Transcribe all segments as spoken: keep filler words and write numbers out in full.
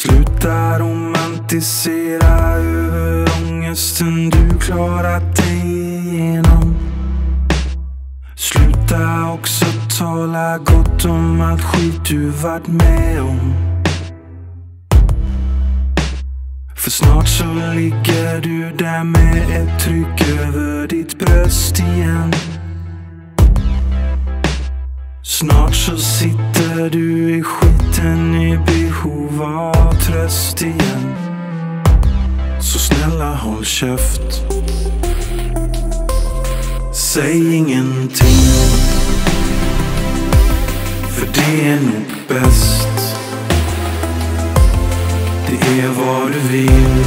Sluta romantisera över ångesten du klarat dig igenom. Sluta också tala gott om allt skit du varit med om. För snart så ligger du där med ett tryck över ditt bröst igen. Snart så sitter du i skiten i behov av tröst igen. Så snälla håll käft. Säg ingenting, för det är nog bäst. Det är vad du vill.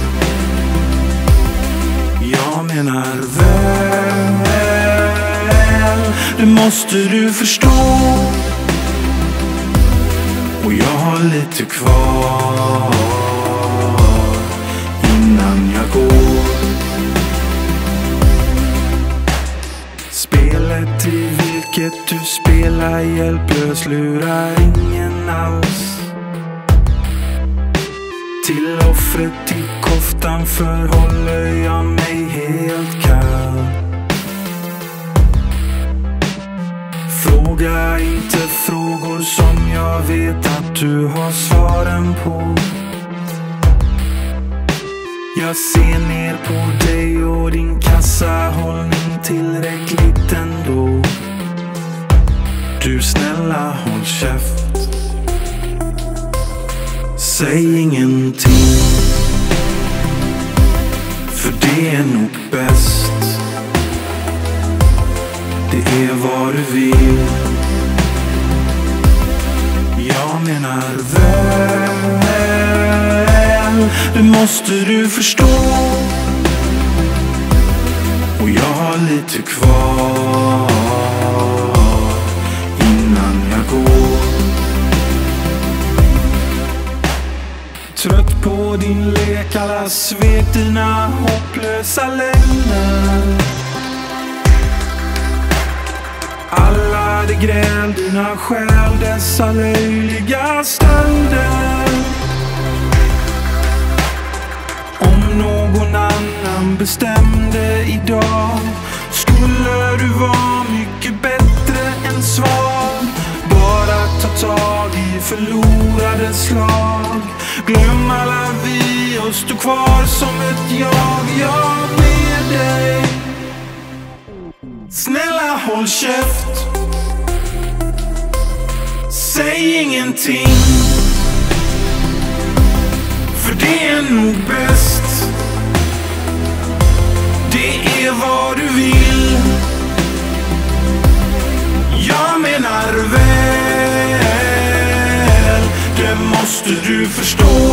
Jag menar väl, det måste du förstå. Och jag har lite kvar innan jag går. Spelet i vilket du spelar hjälplös lurar ingen alls. Till offret i koftan förhåller jag mig helt kall. Fråga inte frågor som jag vet att du har svaren på. Jag ser ner på dig och din kassahållning tillräckligt ändå. Du snälla håll käft. Säg ingenting, för det är nog bäst. Det är vad du vill. Jag menar väl, det måste du förstå. Och jag har lite kvar innan jag går. Trött på din lek, alla svek, dina hopplösa lögner. Alla de gräl, dina skäl, dessa löjliga stölder. Om någon annan bestämde idag skulle du vara mycket bättre än svag. Bara ta tag i förlorade slag. Glöm alla vi och stå kvar som ett jag, jag med dig. Snälla håll käft. Säg ingenting, för det är nog bäst. Det är vad du vill. Jag menar väl, det måste du förstå.